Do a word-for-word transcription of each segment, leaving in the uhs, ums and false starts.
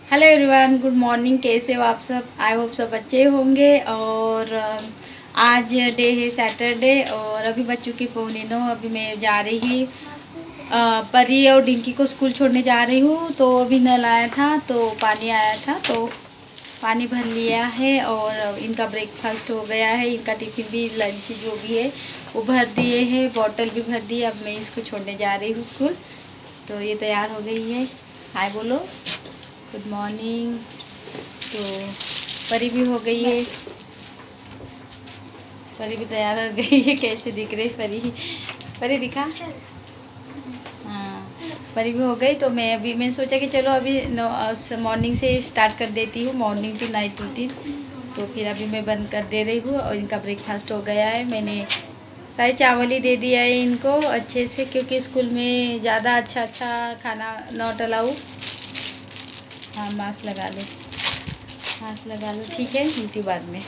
Hello everyone, good morning. कैसे हो आप सब? आई होप सब अच्छे होंगे। और अ, आज डे है सैटरडे और अभी बच्चों की पौने नौ। अभी मैं जा रही ही अ, परी और डिंकी को स्कूल छोड़ने जा रही हूँ। तो अभी नल आया था तो पानी आया था तो पानी भर लिया है और इनका ब्रेकफास्ट हो गया है। इनका टिफ़िन भी, लंच जो भी है वो भर दिए हैं, बॉटल भी भर दी। अब मैं इसको छोड़ने जा रही हूँ स्कूल। तो ये तैयार हो गई है। हाय बोलो, गुड मॉर्निंग। तो परी भी हो गई है, परी भी तैयार हो गई है। कैसे दिख रही परी? परी दिखा। हाँ, परी भी हो गई। तो मैं अभी मैं सोचा कि चलो अभी मॉर्निंग से स्टार्ट कर देती हूँ, मॉर्निंग टू नाइट रूटीन। तो फिर अभी मैं बंद कर दे रही हूँ और इनका ब्रेकफास्ट हो गया है। मैंने फ्राई चावल ही दे दिया है इनको अच्छे से, क्योंकि स्कूल में ज़्यादा अच्छा अच्छा खाना नॉट अलाउ। हाँ, मास्क लगा ले, मास्क लगा लो। ठीक है, मिलती हूँ बाद में।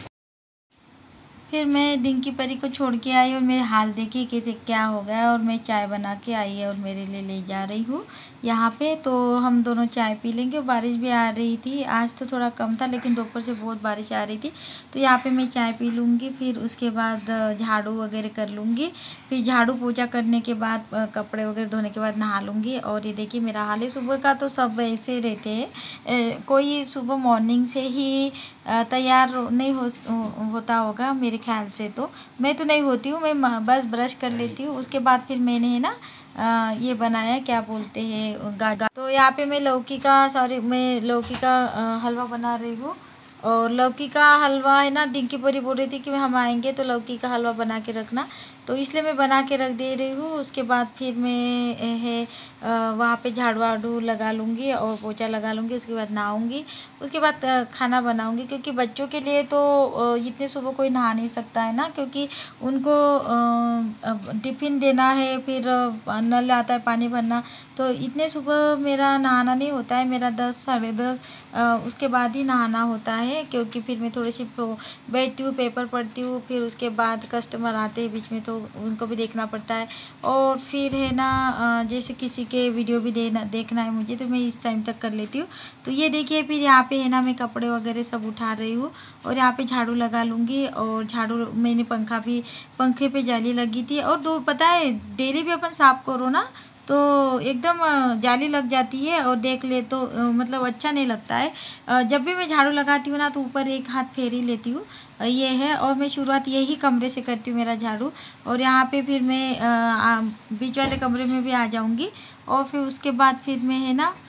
फिर मैं डिंकी परी को छोड़ के आई और मेरे हाल देखी कि क्या हो गया। और मैं चाय बना के आई है और मेरे लिए ले जा रही हूँ यहाँ पे। तो हम दोनों चाय पी लेंगे। बारिश भी आ रही थी, आज तो थोड़ा कम था लेकिन दोपहर से बहुत बारिश आ रही थी। तो यहाँ पे मैं चाय पी लूँगी, फिर उसके बाद झाड़ू वगैरह कर लूँगी। फिर झाड़ू पूजा करने के बाद कपड़े वगैरह धोने के बाद नहा लूँगी। और ये देखिए मेरा हाल है। सुबह का तो सब ऐसे रहते हैं, कोई सुबह मॉर्निंग से ही तैयार नहीं हो होता होगा मेरे ख्याल से। तो मैं तो नहीं होती हूँ, मैं बस ब्रश कर लेती हूँ। उसके बाद फिर मैंने है ना आ, ये बनाया, क्या बोलते हैं, गाजर। तो यहाँ पे मैं लौकी का सॉरी मैं लौकी का आ, हलवा बना रही हूँ। और लौकी का हलवा है ना, डिंकी परी बोल रही थी कि हम आएंगे तो लौकी का हलवा बना के रखना, तो इसलिए मैं बना के रख दे रही हूँ। उसके बाद फिर मैं है वहाँ पे झाड़ू वाड़ू लगा लूँगी और पोछा लगा लूँगी। उसके बाद नहाऊँगी, उसके बाद खाना बनाऊँगी। क्योंकि बच्चों के लिए तो इतने सुबह कोई नहा नहीं सकता है ना, क्योंकि उनको टिफ़िन देना है, फिर नल आता है पानी भरना। तो इतने सुबह मेरा नहाना नहीं होता है, मेरा दस साढ़े दस उसके बाद ही नहाना होता है। क्योंकि फिर मैं थोड़ी सी बैठती हूँ, पेपर पढ़ती हूँ, फिर उसके बाद कस्टमर आते हैं बीच में तो उनको भी देखना पड़ता है। और फिर है ना जैसे किसी के वीडियो भी देना देखना है मुझे, तो मैं इस टाइम तक कर लेती हूँ। तो ये देखिए फिर यहाँ पे है ना मैं कपड़े वगैरह सब उठा रही हूँ और यहाँ पे झाड़ू लगा लूँगी। और झाड़ू मैंने पंखा भी, पंखे पे जाली लगी थी। और दो पता है, डेली भी अपन साफ करो ना तो एकदम जाली लग जाती है और देख ले तो मतलब अच्छा नहीं लगता है। जब भी मैं झाड़ू लगाती हूँ ना तो ऊपर एक हाथ फेर ही लेती हूँ, ये है। और मैं शुरुआत यही कमरे से करती हूँ, मेरा झाड़ू। और यहाँ पे फिर मैं बीच वाले कमरे में भी आ जाऊँगी। और फिर उसके बाद फिर मैं है ना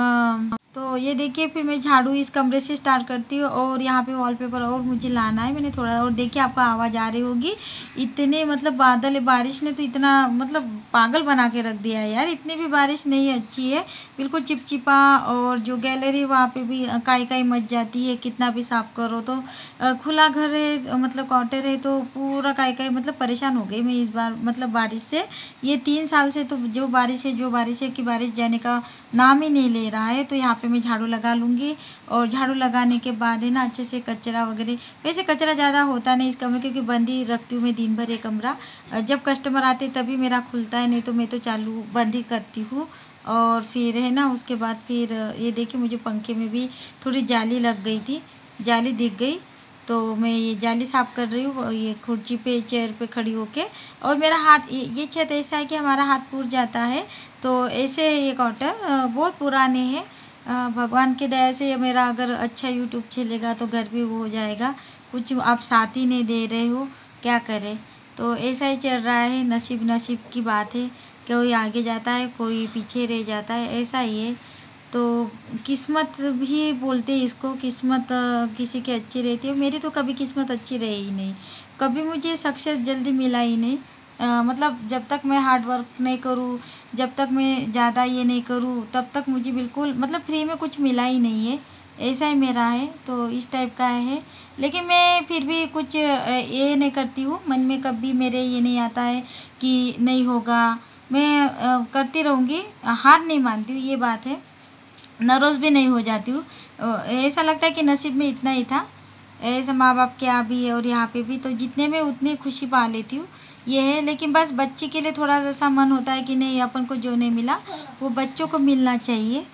आ, तो ये देखिए फिर मैं झाड़ू इस कमरे से स्टार्ट करती हूँ। और यहाँ पे वॉलपेपर और मुझे लाना है मैंने थोड़ा। और देखिए आपको आवाज़ आ रही होगी, इतने मतलब बादल है, बारिश ने तो इतना मतलब पागल बना के रख दिया है यार। इतनी भी बारिश नहीं अच्छी है, बिल्कुल चिपचिपा। और जो गैलरी वहाँ पे भी काई काई मच जाती है, कितना भी साफ करो तो। खुला घर है, मतलब क्वार्टर है, तो पूरा काई काई मतलब परेशान हो गई मैं इस बार मतलब बारिश से। ये तीन साल से तो जो बारिश है जो बारिश है कि बारिश जाने का नाम ही नहीं ले रहा है। तो यहाँ पे मैं झाड़ू लगा लूँगी। और झाड़ू लगाने के बाद है ना अच्छे से कचरा वगैरह, वैसे कचरा ज़्यादा होता नहीं इस कमरे क्योंकि बंद ही रखती हूँ मैं दिन भर ये कमरा। जब कस्टमर आते तभी मेरा खुलता है, नहीं तो मैं तो चालू बंद ही करती हूँ। और फिर है ना उसके बाद फिर ये देखिए मुझे पंखे में भी थोड़ी जाली लग गई थी, जाली दिख गई। तो मैं ये जाली साफ़ कर रही हूँ, ये कुर्सी पे चेयर पे खड़ी होके। और मेरा हाथ, ये छत ऐसा है कि हमारा हाथ पूर जाता है। तो ऐसे ये क्वार्टर बहुत पुराने हैं। भगवान की दया से मेरा अगर अच्छा यूट्यूब चलेगा तो घर भी वो हो जाएगा। कुछ आप साथ ही नहीं दे रहे हो, क्या करें। तो ऐसा ही चल रहा है, नसीब नसीब की बात है। कोई आगे जाता है, कोई पीछे रह जाता है, ऐसा ही है। तो किस्मत भी बोलते हैं इसको, किस्मत किसी की अच्छी रहती है। मेरी तो कभी किस्मत अच्छी रही ही नहीं, कभी मुझे सक्सेस जल्दी मिला ही नहीं। आ, मतलब जब तक मैं हार्ड वर्क नहीं करूँ, जब तक मैं ज़्यादा ये नहीं करूँ, तब तक मुझे बिल्कुल मतलब फ्री में कुछ मिला ही नहीं है। ऐसा ही मेरा है, तो इस टाइप का है। लेकिन मैं फिर भी कुछ ये नहीं करती हूँ, मन में कभी मेरे ये नहीं आता है कि नहीं होगा। मैं करती रहूँगी, हार नहीं मानती हूँ, ये बात है। नाराज़ भी नहीं हो जाती हूँ। ऐसा लगता है कि नसीब में इतना ही था, ऐसा माँ बाप के यहाँ भी और यहाँ पे भी, तो जितने में उतनी खुशी पा लेती हूँ, ये है। लेकिन बस बच्चे के लिए थोड़ा सा मन होता है कि नहीं, अपन को जो नहीं मिला वो बच्चों को मिलना चाहिए। तो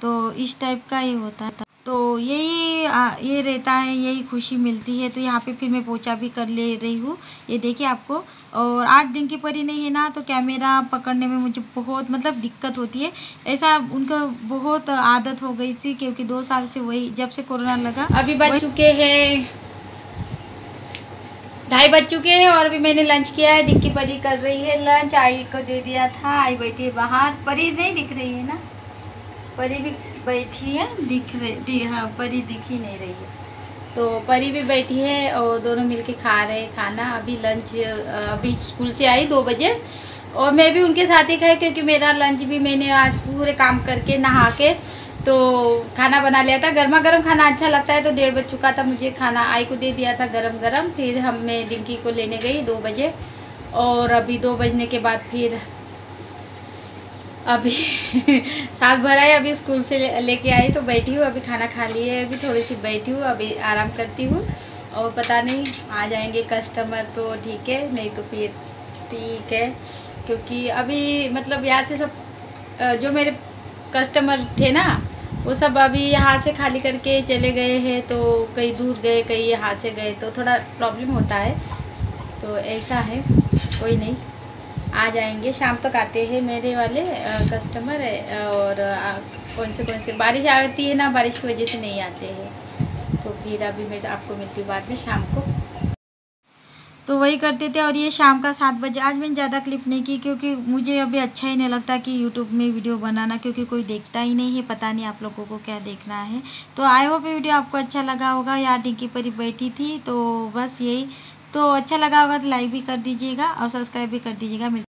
तो इस टाइप का ये होता था। तो यही ये रहता है, यही खुशी मिलती है। तो यहाँ पे फिर मैं पोछा भी कर ले रही हूँ, ये देखिए आपको। और आज डिंकी परी नहीं है ना, तो कैमरा पकड़ने में मुझे बहुत मतलब दिक्कत होती है। ऐसा उनका बहुत आदत हो गई थी, क्योंकि दो साल से वही, जब से कोरोना लगा। अभी बज चुके हैं ढाई बज चुके हैं और अभी मैंने लंच किया है। डिंकी परी कर रही है लंच, आई को दे दिया था। आई बैठी है बाहर, परी नहीं दिख रही है ना, परी भी बैठी है, दिख रही, हाँ परी दिख ही नहीं रही है। तो परी भी बैठी है और दोनों मिलके खा रहे हैं खाना। अभी लंच, अभी स्कूल से आई दो बजे और मैं भी उनके साथ ही खाई, क्योंकि मेरा लंच भी मैंने आज पूरे काम करके नहा के तो खाना बना लिया था। गर्मा गर्म खाना अच्छा लगता है, तो डेढ़ बज चुका था, मुझे खाना आई को दे दिया था गरम गरम। फिर हम मैं डिंकी को लेने गई दो बजे और अभी दो बजने के बाद फिर अभी सांस भरा है। अभी स्कूल से लेके आई तो बैठी हूँ, अभी खाना खा लिए, अभी थोड़ी सी बैठी हूँ, अभी आराम करती हूँ। और पता नहीं आ जाएंगे कस्टमर तो ठीक है, नहीं तो फिर ठीक है, क्योंकि अभी मतलब यहाँ से सब जो मेरे कस्टमर थे ना, वो सब अभी यहाँ से खाली करके चले गए हैं। तो कहीं दूर गए, कहीं यहाँ से गए, तो थोड़ा प्रॉब्लम होता है। तो ऐसा है, कोई नहीं, आ जाएंगे। शाम तक आते हैं मेरे वाले आ, कस्टमर है। और आ, कौन से कौन से बारिश आती है ना, बारिश की वजह से नहीं आते हैं। तो फिर अभी मैं आपको मिलती हूँ बाद में शाम को। तो वही करते थे। और ये शाम का सात बजे, आज मैंने ज़्यादा क्लिप नहीं की, क्योंकि मुझे अभी अच्छा ही नहीं लगता कि यूट्यूब में वीडियो बनाना, क्योंकि कोई देखता ही नहीं है। पता नहीं आप लोगों को क्या देखना है। तो आई होप वीडियो आपको अच्छा लगा होगा। यार डिंकी परी बैठी थी, तो बस यही। तो अच्छा लगा होगा तो लाइक भी कर दीजिएगा और सब्सक्राइब भी कर दीजिएगा।